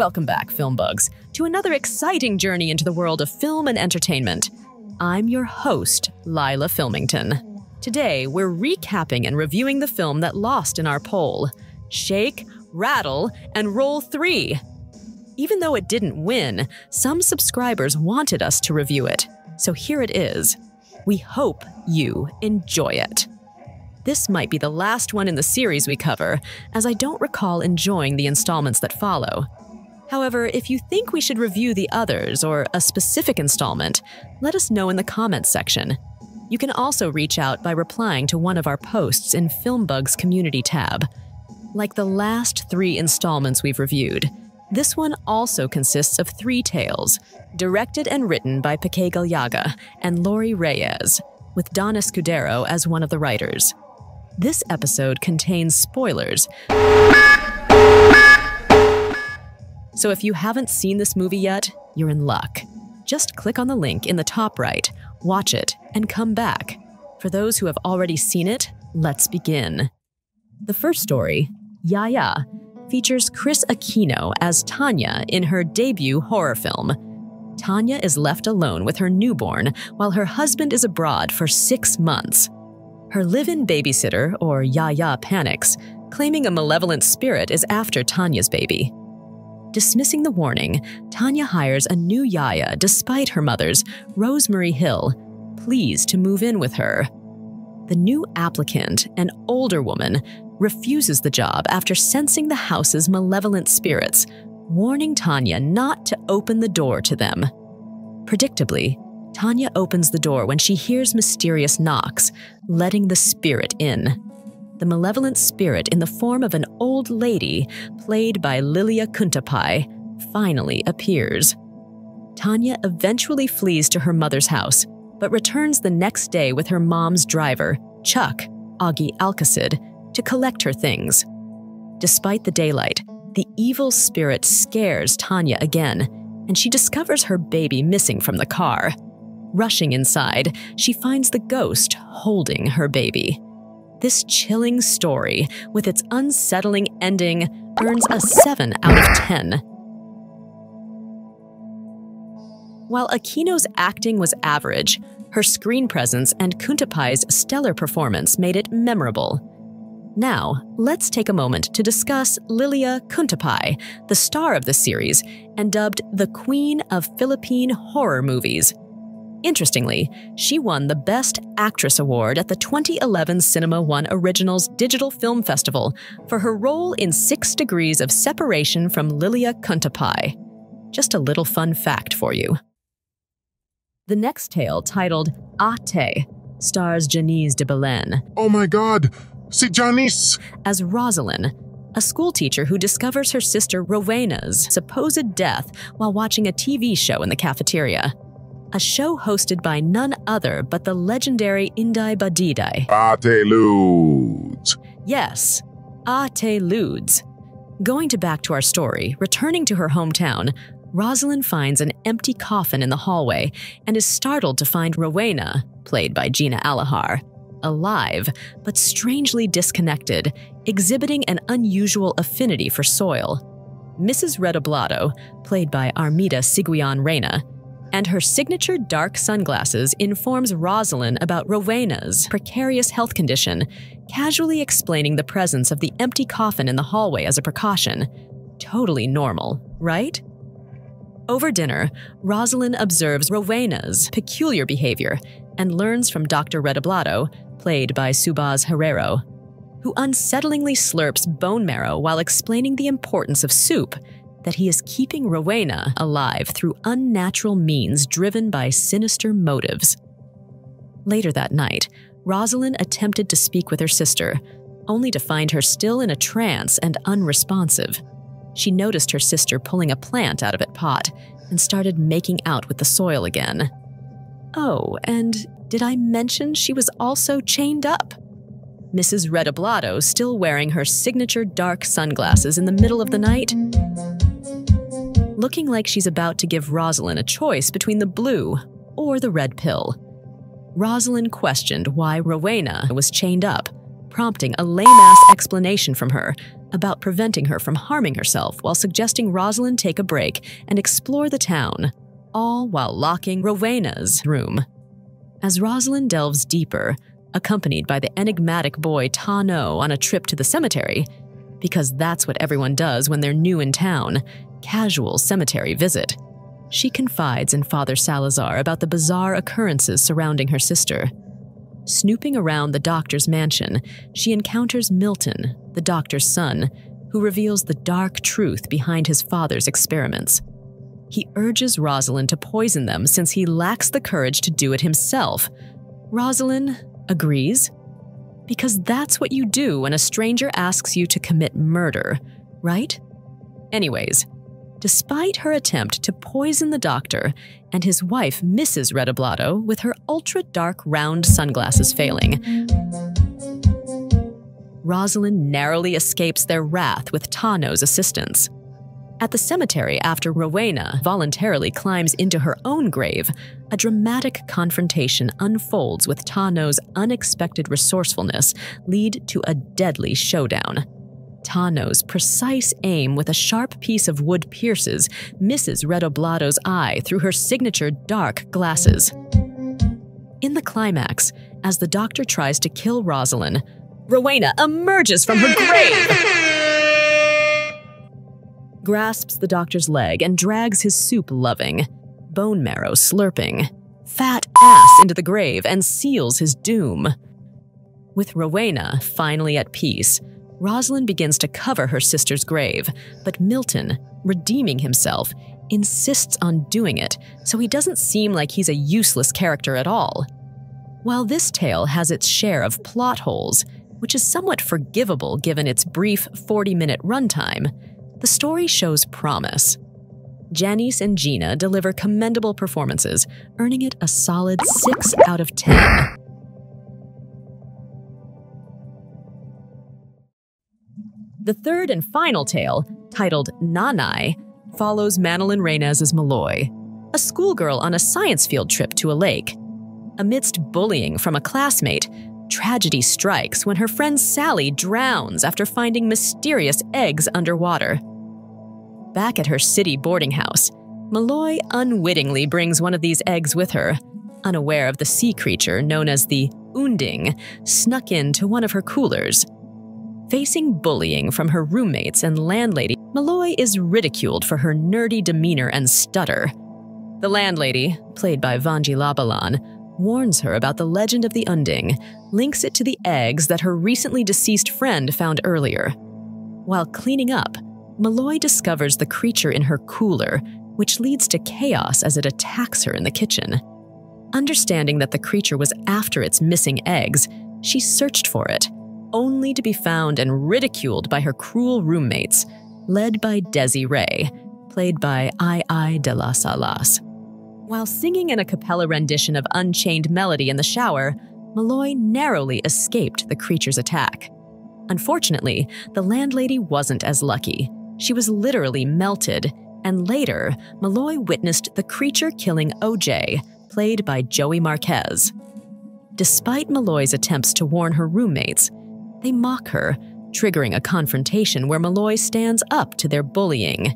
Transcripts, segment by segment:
Welcome back, FilmBugs, to another exciting journey into the world of film and entertainment. I'm your host, Lila Filmington. Today, we're recapping and reviewing the film that lost in our poll, Shake, Rattle, and Roll 3. Even though it didn't win, some subscribers wanted us to review it, so here it is. We hope you enjoy it. This might be the last one in the series we cover, as I don't recall enjoying the installments that follow. However, if you think we should review the others or a specific installment, let us know in the comments section. You can also reach out by replying to one of our posts in FilmBug's community tab. Like the last 3 installments we've reviewed, this one also consists of 3 tales, directed and written by Piqué Gallaga and Lori Reyes, with Don Escudero as one of the writers. This episode contains spoilers, so if you haven't seen this movie yet, you're in luck. Just click on the link in the top right, watch it, and come back. For those who have already seen it, let's begin. The first story, Yaya, features Kris Aquino as Tanya in her debut horror film. Tanya is left alone with her newborn while her husband is abroad for 6 months. Her live-in babysitter, or Yaya, panics, claiming a malevolent spirit is after Tanya's baby. Dismissing the warning, Tanya hires a new Yaya despite her mother's, Rosemary Hill, pleased to move in with her. The new applicant, an older woman, refuses the job after sensing the house's malevolent spirits, warning Tanya not to open the door to them. Predictably, Tanya opens the door when she hears mysterious knocks, letting the spirit in. The malevolent spirit in the form of an old lady, played by Lilia Kuntapai, finally appears. Tanya eventually flees to her mother's house, but returns the next day with her mom's driver, Chuck, Augie Alcacid, to collect her things. Despite the daylight, the evil spirit scares Tanya again, and she discovers her baby missing from the car. Rushing inside, she finds the ghost holding her baby. This chilling story, with its unsettling ending, earns a 7 out of 10. While Aquino's acting was average, her screen presence and Kuntapai's stellar performance made it memorable. Now, let's take a moment to discuss Lilia Kuntapai, the star of the series, and dubbed the Queen of Philippine Horror Movies. Interestingly, she won the Best Actress Award at the 2011 Cinema One Originals Digital Film Festival for her role in 6 Degrees of Separation from Lilia Kuntapai. Just a little fun fact for you. The next tale, titled Ate, stars Janice de Belen. Oh my god, si Janice! As Rosalind, a schoolteacher who discovers her sister Rowena's supposed death while watching a TV show in the cafeteria. A show hosted by none other but the legendary Inday Badidai. Ate Ludes. Yes, Ate Ludes. Going back to our story, returning to her hometown, Rosalind finds an empty coffin in the hallway and is startled to find Rowena, played by Gina Alahar, alive but strangely disconnected, exhibiting an unusual affinity for soil. Mrs. Redoblado, played by Armida Sigiuon-Reyna, and her signature dark sunglasses informs Rosalind about Rowena's precarious health condition, casually explaining the presence of the empty coffin in the hallway as a precaution. Totally normal, right? Over dinner, Rosalind observes Rowena's peculiar behavior and learns from Dr. Redoblado, played by Subaz Herrero, who unsettlingly slurps bone marrow while explaining the importance of soup, that he is keeping Rowena alive through unnatural means driven by sinister motives. Later that night, Rosalind attempted to speak with her sister, only to find her still in a trance and unresponsive. She noticed her sister pulling a plant out of its pot and started making out with the soil again. Oh, and did I mention she was also chained up? Mrs. Redoblado still wearing her signature dark sunglasses in the middle of the night? Looking like she's about to give Rosalind a choice between the blue or the red pill. Rosalind questioned why Rowena was chained up, prompting a lame-ass explanation from her about preventing her from harming herself while suggesting Rosalind take a break and explore the town, all while locking Rowena's room. As Rosalind delves deeper, accompanied by the enigmatic boy Ta-No on a trip to the cemetery, because that's what everyone does when they're new in town, casual cemetery visit, she confides in Father Salazar about the bizarre occurrences surrounding her sister. Snooping around the doctor's mansion, she encounters Milton, the doctor's son, who reveals the dark truth behind his father's experiments. He urges Rosalind to poison them since he lacks the courage to do it himself. Rosalind agrees, because that's what you do when a stranger asks you to commit murder, right? Anyways, despite her attempt to poison the doctor and his wife, Mrs. Redoblado, with her ultra-dark round sunglasses failing, Rosalind narrowly escapes their wrath with Ta-No's assistance. At the cemetery, after Rowena voluntarily climbs into her own grave, a dramatic confrontation unfolds with Ta-No's unexpected resourcefulness lead to a deadly showdown. Ta-No's precise aim with a sharp piece of wood pierces Mrs. Redoblado's eye through her signature dark glasses. In the climax, as the doctor tries to kill Rosalind, Rowena emerges from her grave, grasps the doctor's leg and drags his soup-loving, bone marrow slurping, fat ass into the grave and seals his doom. With Rowena finally at peace, Rosalind begins to cover her sister's grave, but Milton, redeeming himself, insists on doing it so he doesn't seem like he's a useless character at all. While this tale has its share of plot holes, which is somewhat forgivable given its brief 40-minute runtime, the story shows promise. Janice and Gina deliver commendable performances, earning it a solid 6 out of 10. The third and final tale, titled Nanay, follows Manolin Reynes's Malloy, a schoolgirl on a science field trip to a lake. Amidst bullying from a classmate, tragedy strikes when her friend Sally drowns after finding mysterious eggs underwater. Back at her city boarding house, Malloy unwittingly brings one of these eggs with her, unaware of the sea creature known as the unding snuck into one of her coolers. Facing bullying from her roommates and landlady, Malloy is ridiculed for her nerdy demeanor and stutter. The landlady, played by Vanji Labalan, warns her about the legend of the unding, links it to the eggs that her recently deceased friend found earlier. While cleaning up, Malloy discovers the creature in her cooler, which leads to chaos as it attacks her in the kitchen. Understanding that the creature was after its missing eggs, she searched for it, only to be found and ridiculed by her cruel roommates, led by Desiree, played by I de las Salas. While singing an a cappella rendition of Unchained Melody in the shower, Malloy narrowly escaped the creature's attack. Unfortunately, the landlady wasn't as lucky. She was literally melted, and later, Malloy witnessed the creature killing OJ, played by Joey Marquez. Despite Malloy's attempts to warn her roommates, they mock her, triggering a confrontation where Malloy stands up to their bullying.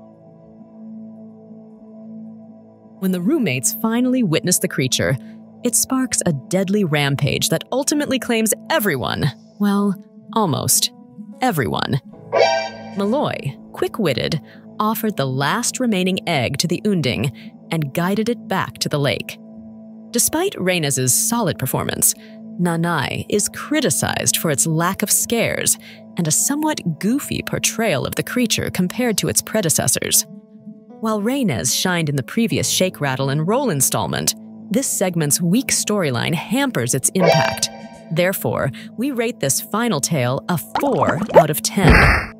When the roommates finally witness the creature, it sparks a deadly rampage that ultimately claims everyone, well, almost everyone. Malloy, quick-witted, offered the last remaining egg to the unding and guided it back to the lake. Despite Reynes's solid performance, Nanay is criticized for its lack of scares and a somewhat goofy portrayal of the creature compared to its predecessors. While Reynes shined in the previous Shake, Rattle, and Roll installment, this segment's weak storyline hampers its impact. Therefore, we rate this final tale a 4 out of 10.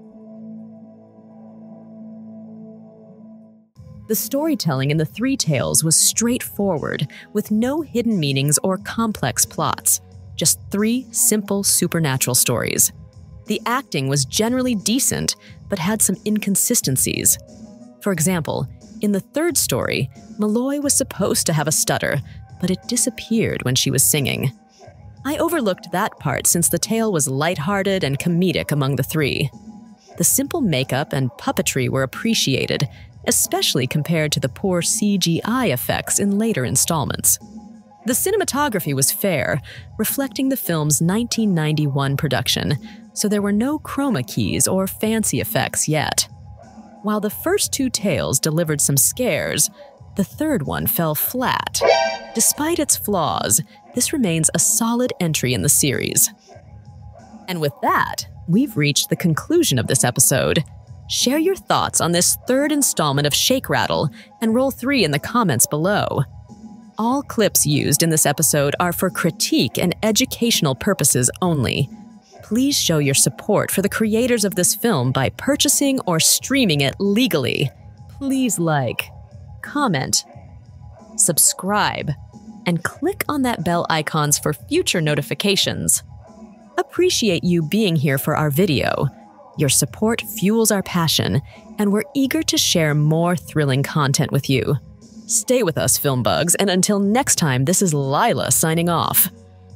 The storytelling in the three tales was straightforward, with no hidden meanings or complex plots. Just 3 simple supernatural stories. The acting was generally decent, but had some inconsistencies. For example, in the third story, Malloy was supposed to have a stutter, but it disappeared when she was singing. I overlooked that part since the tale was lighthearted and comedic among the three. The simple makeup and puppetry were appreciated, especially compared to the poor CGI effects in later installments. The cinematography was fair, reflecting the film's 1991 production, so there were no chroma keys or fancy effects yet. While the first two tales delivered some scares, the third one fell flat. Despite its flaws, this remains a solid entry in the series. And with that, we've reached the conclusion of this episode. Share your thoughts on this third installment of Shake Rattle and roll 3 in the comments below. All clips used in this episode are for critique and educational purposes only. Please show your support for the creators of this film by purchasing or streaming it legally. Please like, comment, subscribe, and click on that bell icons for future notifications. Appreciate you being here for our video. Your support fuels our passion, and we're eager to share more thrilling content with you. Stay with us, FilmBugs, and until next time, this is Lila signing off.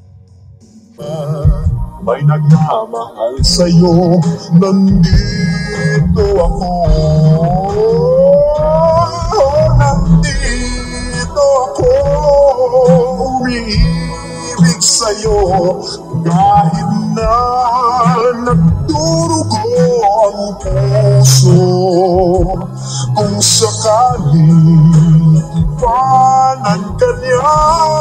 May nagmamahal sa'yo, nandito ako. Nandito ako, umiibig sa'yo, kahit na nagdurugo ang puso. Kung sakaling iwanan ka niya,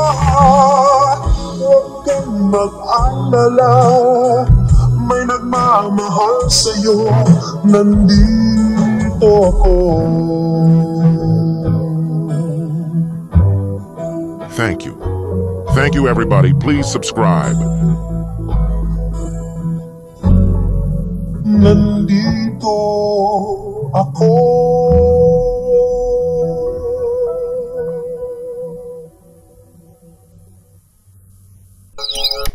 huwag kang mag-alala, may nagmamahal sa'yo, nandito ako. Thank you. Thank you, everybody. Please subscribe. Nandito ako.